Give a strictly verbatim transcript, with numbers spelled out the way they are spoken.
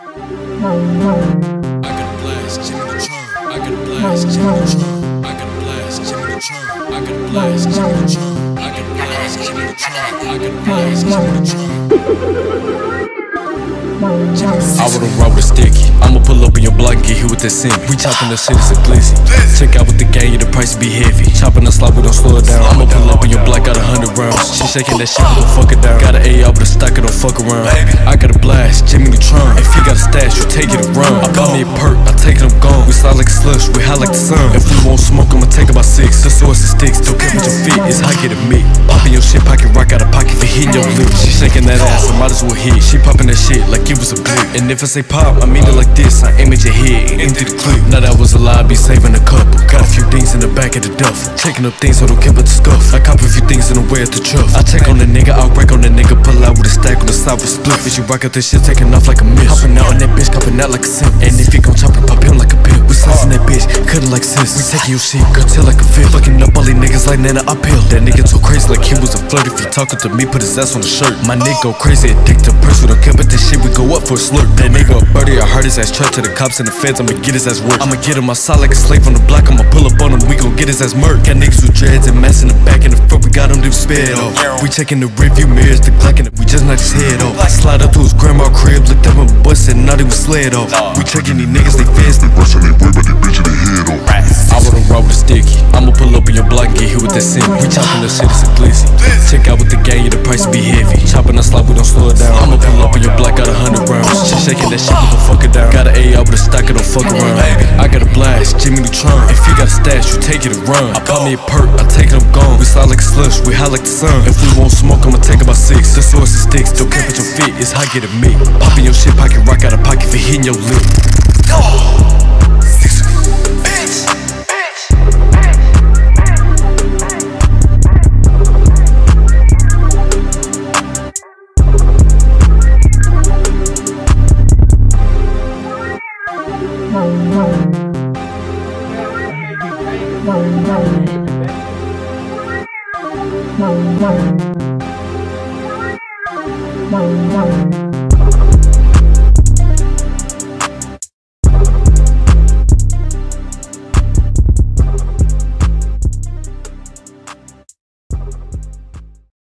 got a blast, Jimmy Neutron. I got a blast, Jimmy Neutron. I got a blast, Jimmy Neutron. I got a blast, Jimmy Neutron. I got a blast, Jimmy Neutron. I got a blast, Jimmy Neutron. I would've rolled with sticky. I'ma pull up in your block and get hit with that sim. We chopping the shit, it's a glizzy. Check out with the gang, yeah, the price be heavy. Chopping the slot, we don't slow it down. I'ma pull up in your block, got a hundred rounds. She shaking that shit, we gon' fuck it down. Got an A out with a stock, it don't fuck around. I got a blast, Jimmy Neutron. If you got a stash, you take it and run. I buy me a perk, I take it, I'm gone. We slide like a slush, we high like the sun. If we won't smoke, I'ma take about six. The source is sticks, don't care with your feet. It's hot, get it me. Popping your shit, pocket rock out of pocket for hitting your lips. She shaking that ass, I might as well hit. She popping that shit like it was a blip. And if I say pop, I mean it like this. I aim at your head and empty the clip. Now that was a lie, I be saving a couple. Got a few things in the back of the duffel. Taking up things, I don't care about the scuff. I cop a few things in the way at the truck. I take on the nigga, I'll break on the nigga. Pull out with a stack on the side with a split. Bitch, you rock out this shit, taking off like a miss. Hopping out on that bitch, copping out like a simp. And if you gon' chop it, pop him like a pimp. We slicing that bitch, cutting like sis. We taking your shit, cut till like a fit. Fucking up all these niggas like Nana uphill. That nigga too crazy like he was a flirt. If he talking to me, put his ass on the shirt. My nigga go crazy, addicted to purse. We don't care about this shit, we go up for a slurp. That nigga a birdie, I heard his ass trap to the cops and the feds. I'ma get his ass work. I'ma get him outside like a slave on the block. I'ma pull up on him, we gon' get his ass murk. Got niggas with dreads and masks in the back and the front. We got him to sped off. We checking the rearview mirrors, the Glock and we just knocked his head off. Slide up to his grandma crib, looked up my bus and now they was sled off. We checking these niggas, they fast, they rushin' they way, but they bitchin' their head off. I would've rolled with a sticky. I'ma pull up in your block and get hit with that sim. We chopping the shit, it's a glizzy. Check out with the gang, yeah, the price be heavy. Chopping the slot, we don't slow it down. I'ma pull up in your block, got a hundred rounds. She shaking that shit, we gon' fuck it down. Got an A out with a stock, it don't fuck around. I got a blast, Jimmy Neutron. If you got a stash, you take it and run. I buy me a perk, I take it, I'm gone. We slide like a slush, we high like the sun. If we won't smoke, I'ma take about six. The source is sticks, don't care what your fit. It's hot, get it me. Popping your shit, pocket rock out of pocket for hitting your lip. Zizumi, bitch. Wow.